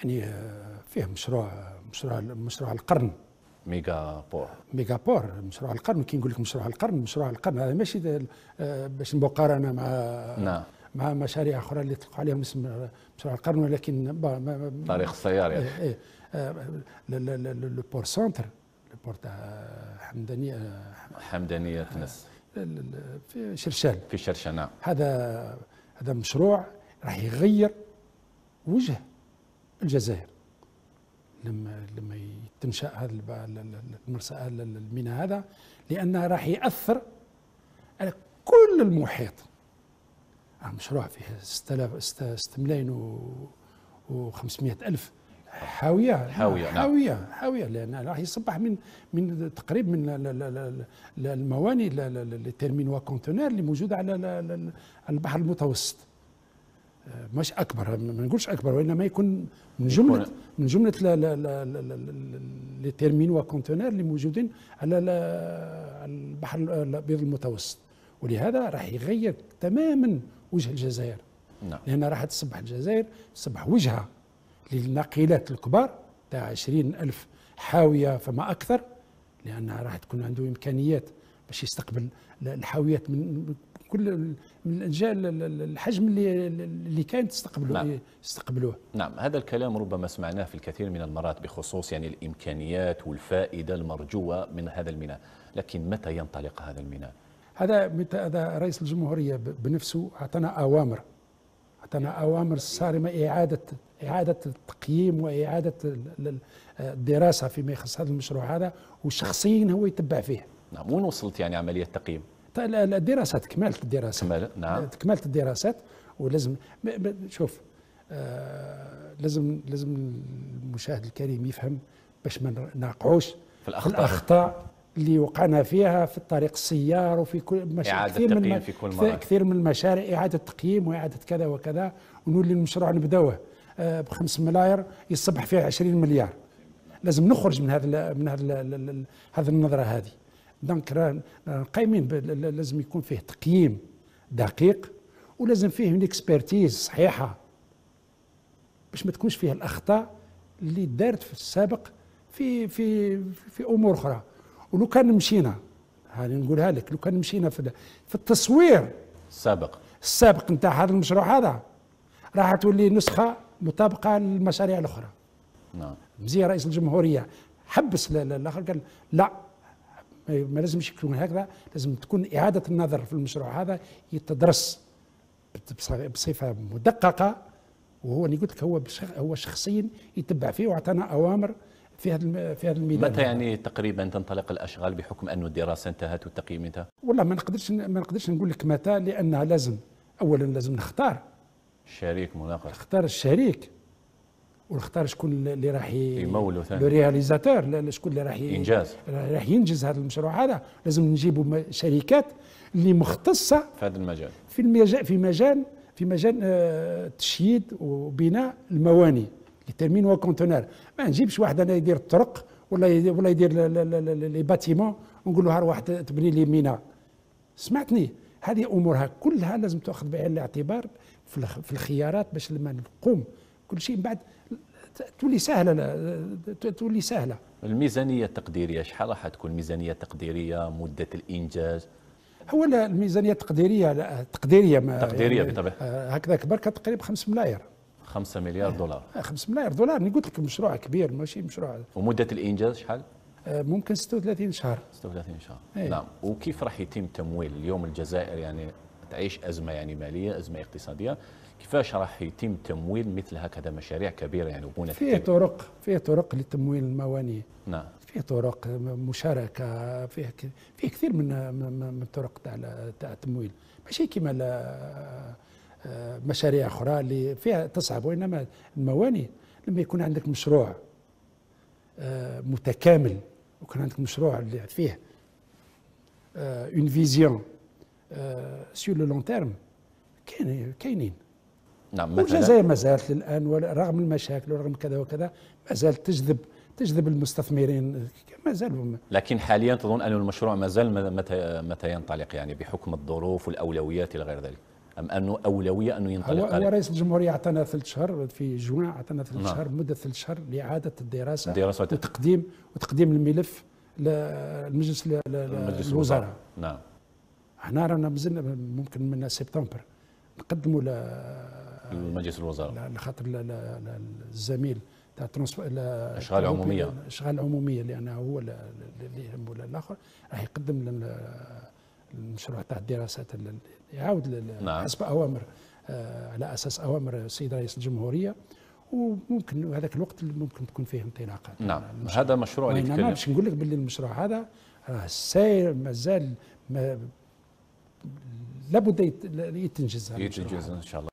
يعني فيه مشروع القرن. ميجا بور مشروع القرن. كي نقول لك مشروع القرن هذا ماشي باش مقارنه مع نعم مع مشاريع اخرى اللي تطلق عليهم اسم مشروع القرن، ولكن طريق السيار يعني. لو بور سونتر، لو بور تاع حمدانيه تنس في شرشال. في شرشال نعم. هذا مشروع راح يغير وجه الجزائر لما تنشأ هذا المرسى الميناء هذا، لأنه راح يأثر على كل المحيط. مشروع فيه 6 ملايين و500 ألف حاوية لأن راح يصبح من تقريبا من المواني للتيرمين وكونتونير اللي موجودة على البحر المتوسط. مش اكبر، ما نقولش اكبر، وانما يكون من جمله لي تيرمين وكونتونير اللي موجودين على البحر الابيض المتوسط. ولهذا راح يغير تماما وجه الجزائر. نعم. لان راح تصبح الجزائر تصبح وجهه للناقلات الكبار تاع 20,000 حاويه فما اكثر، لانها راح تكون عنده امكانيات باش يستقبل الحاويات من كل من الانجال الحجم اللي كانت تستقبلوه. نعم، هذا الكلام ربما سمعناه في الكثير من المرات بخصوص يعني الامكانيات والفائده المرجوه من هذا الميناء، لكن متى ينطلق هذا الميناء؟ هذا رئيس الجمهوريه بنفسه اعطانا اوامر صارمه اعاده التقييم واعاده الدراسه فيما يخص هذا المشروع هذا، وشخصيا هو يتبع فيه. نعم، وين وصلت يعني عمليه التقييم؟ الدراسات، كمالة الدراسات. نعم. كمالة الدراسات. ولازم شوف لازم المشاهد الكريم يفهم باش ما نقعوش في الأخطاء اللي وقعنا فيها في الطريق السيار وفي كل كثير من المشاريع، إعادة تقييم وإعادة كذا وكذا، ونولي المشروع نبداوه ب5 ملاير يصبح فيه 20 مليار. لازم نخرج من هذا النظرة هذه. دونك قايمين لازم يكون فيه تقييم دقيق، ولازم فيه من اكسبرتيز صحيحه باش ما تكونش فيه الاخطاء اللي دارت في السابق في امور اخرى. ولو كان مشينا، هذه نقولها لك، لو كان مشينا في التصوير السابق نتاع هذا المشروع هذا، راح تولي نسخه مطابقه للمشاريع الاخرى. نعم. مزيان رئيس الجمهوريه حبس الاخر، قال لا، ما لازمش يكون هكذا، لازم تكون إعادة النظر في المشروع هذا، يتدرس بصفة مدققة. وهو اللي قلت لك هو شخصيا يتبع فيه، واعطانا أوامر في هذا الميدان. متى يعني تقريبا تنطلق الأشغال بحكم أن الدراسة انتهت والتقييم انتهى؟ والله ما نقدرش نقول لك متى، لأنها أولا لازم نختار شريك مناقش، نختار الشريك، ونختار شكون اللي راح يمولوا ثاني، لو رياليزاتور، شكون اللي راح ينجز هذا المشروع هذا. لازم نجيبوا شركات اللي مختصه في هذا المجال، في مجال تشييد وبناء المواني لتامين وكونتونير. ما نجيبش واحد انا يدير الطرق ولا يدير لي باتيمون ونقول له روح تبني لي ميناء. سمعتني؟ هذه امورها كلها لازم تاخذ بعين الاعتبار في الخيارات باش لما نقوم كل شيء بعد تولي سهله. الميزانيه التقديريه شحال راح تكون؟ الميزانيه التقديريه، مده الانجاز؟ هو الميزانيه التقديريه تقديريه بالطبع هكذا بركه تقريبا 5 ملاير، 5 مليار دولار. 5 ملاير دولار. أنا قلت لك مشروع كبير ماشي مشروع. ومده الانجاز شحال؟ ممكن 36 شهر. 36 شهر. نعم. وكيف راح يتم تمويل اليوم الجزائر يعني تعيش ازمه يعني ماليه، ازمه اقتصاديه، كيفاش راح يتم تمويل مثل هكذا مشاريع كبيره يعني وبنى؟ فيه طرق لتمويل الموانئ. نعم. فيه طرق مشاركه، فيه كثير من الطرق تاع التمويل، ماشي كيما مشاريع اخرى اللي فيها تصعب. وانما الموانئ لما يكون عندك مشروع متكامل، وكان عندك مشروع اللي فيه اون فيزيون سور لو لون تيرم، كاينين. نعم. والجزائر ما زالت الان رغم المشاكل ورغم كذا وكذا ما زالت تجذب المستثمرين، ما زالوا. لكن حاليا تظن ان المشروع ما زال متى ينطلق يعني بحكم الظروف والاولويات الى غير ذلك؟ ام انه اولويه انه ينطلق؟ هو رئيس الجمهوريه اعطانا 3 شهور في جوان، اعطانا 3 شهور مده 3 شهور لاعاده الدراسه وتقديم الملف للمجلس الوزراء. نعم. احنا رانا مازلنا ممكن من سبتمبر نقدموا لمجلس الوزراء لخاطر الزميل تاع الاشغال العموميه، الاشغال العموميه لانه هو اللي يهمه الاخر، راح يقدم المشروع تاع الدراسات يعاود حسب اوامر على اساس اوامر السيد رئيس الجمهوريه، وممكن هذاك الوقت ممكن تكون فيه انطلاقات. نعم. هذا مشروع اللي انا باش نقول لك باللي المشروع هذا ساير مازال لابد يتنجز ان شاء الله.